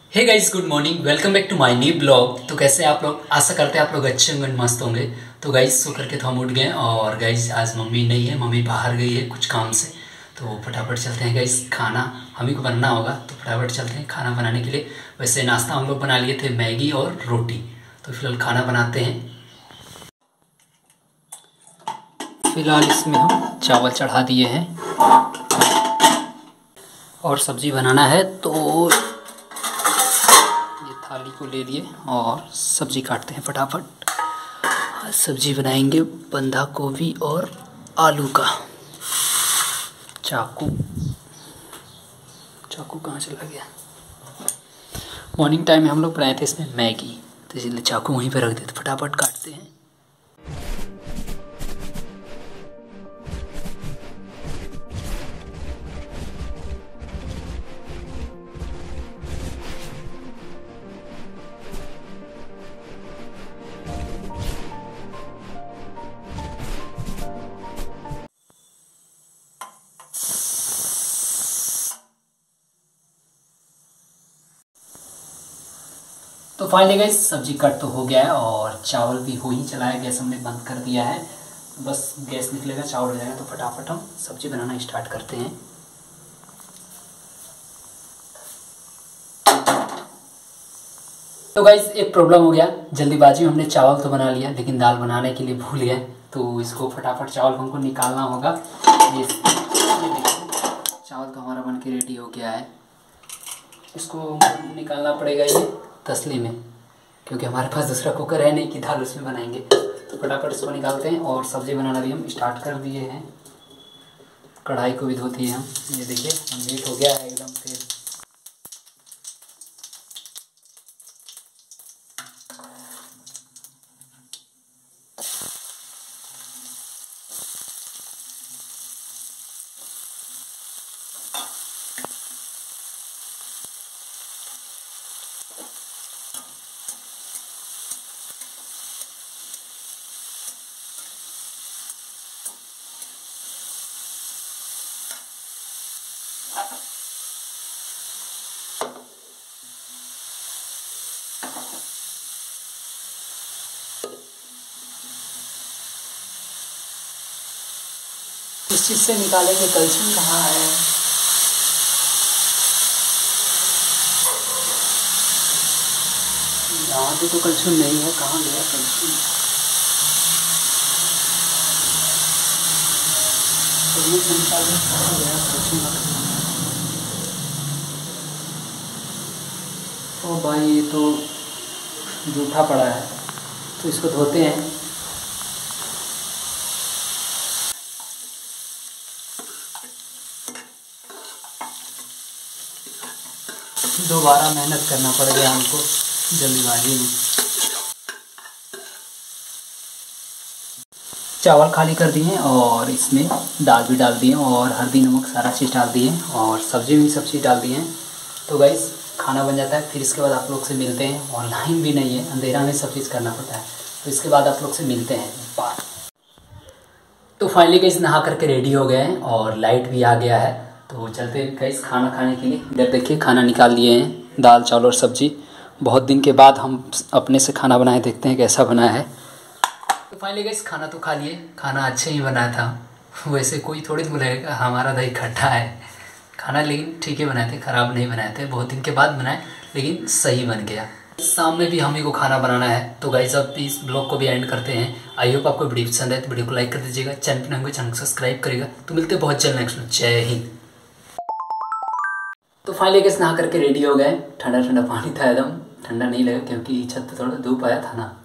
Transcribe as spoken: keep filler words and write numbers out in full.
Hey guys, good morning. Welcome back to my new blog. तो कैसे आप लोग? आशा करते हैं आप लोग अच्छे होंगे, मस्त होंगे। तो गाइस सो करके तो हम उठ गए और गाइस आज मम्मी नहीं है, मम्मी बाहर गई है कुछ काम से। तो फटाफट चलते हैं गाइस, खाना हम ही को बनाना होगा तो फटाफट चलते हैं खाना बनाने के लिए। वैसे नाश्ता हम लोग बना लिए थे, मैगी और रोटी। तो फिलहाल खाना बनाते हैं। फिलहाल इसमें हम चावल चढ़ा दिए हैं और सब्जी बनाना है। तो थाली को ले लिए और सब्जी काटते हैं फटाफट। आज सब्जी बनाएंगे बंधा गोभी और आलू का। चाकू चाकू कहाँ चला गया? मॉर्निंग टाइम में हम लोग बनाए थे इसमें मैगी, तो इसलिए चाकू वहीं पे रख देते, फटाफट काटते हैं। तो फाइनली गाइस सब्जी कट तो हो गया है और चावल भी हो ही चला है। गैस हमने बंद कर दिया है, बस गैस निकलेगा चावल हो जाएगा। तो फटाफट हम सब्जी बनाना स्टार्ट करते हैं। तो गाइस एक प्रॉब्लम हो गया, जल्दीबाजी में हमने चावल तो बना लिया लेकिन दाल बनाने के लिए भूल गए। तो इसको फटाफट चावल को हमको निकालना होगा। ये चावल तो हमारा बन के रेडी हो गया है, इसको निकालना पड़ेगा ये तसली में, क्योंकि हमारे पास दूसरा कुकर है नहीं कि दाल उसमें बनाएंगे। तो फटाफट इसको निकालते हैं और सब्जी बनाना भी हम स्टार्ट कर दिए हैं। कढ़ाई को भी धोती है हम, ये देखिए कंप्लीट हो गया है एकदम से। इस चीज़ से निकालेंगे, कलछुल कहाँ है? यहाँ पे तो कलछुल नहीं है, कहाँ गया कलछुल? तो निकालें, कहाँ गया कलछुल? ओ भाई ये तो जूठा पड़ा है, तो इसको धोते हैं। दोबारा मेहनत करना पड़ गया हमको जल्दीबाजी में। चावल खाली कर दिए और इसमें दाल भी डाल दिए और हल्दी नमक सारा चीज़ डाल दिए और सब्जी भी सब चीज़ डाल दिए हैं। तो गाइस खाना बन जाता है, फिर इसके बाद आप लोग से मिलते हैं। और लाइन भी नहीं है, अंधेरा में सब चीज़ करना पड़ता है। तो इसके बाद आप लोग से मिलते हैं बात। तो फाइनली गाइस नहा करके रेडी हो गए हैं और लाइट भी आ गया है। तो चलते हैं गाइस खाना खाने के लिए। इधर देखिए खाना निकाल लिए हैं, दाल चावल और सब्जी। बहुत दिन के बाद हम अपने से खाना बनाए, देखते हैं कैसा बना है। तो फाइनली गाइस खाना तो खा लिए, खाना अच्छे ही बनाया था। वैसे कोई थोड़ी बोलेगा हमारा दही खट्टा है, खाना लेकिन ठीक ही बनाए थे, ख़राब नहीं बनाए थे। बहुत दिन के बाद बनाए लेकिन सही बन गया। शाम में भी हम ही को खाना बनाना है। तो गाइस अब इस ब्लॉग को भी एंड करते हैं। आई होप आपको वीडियो पसंद है तो वीडियो को लाइक कर दीजिएगा, चैनल पर नए चैनल को सब्सक्राइब करेगा। तो मिलते हैं बहुत जल्द नेक्स्ट में। जय हिंद। तो फाइनली गाइस नहा करके रेडी हो गए। ठंडा ठंडा पानी था, एकदम ठंडा नहीं लगा क्योंकि छत पे थोड़ा धूप आया था ना।